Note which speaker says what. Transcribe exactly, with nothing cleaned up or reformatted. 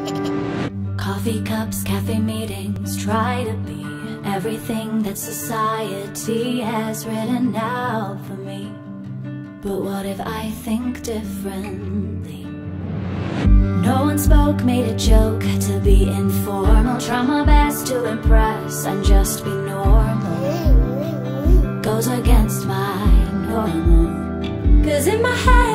Speaker 1: Coffee cups, cafe meetings, try to be everything that society has written out for me. But what if I think differently? No one spoke, made a joke to be informal. Try my best to impress and just be normal. Goes against my normal. Cause in my head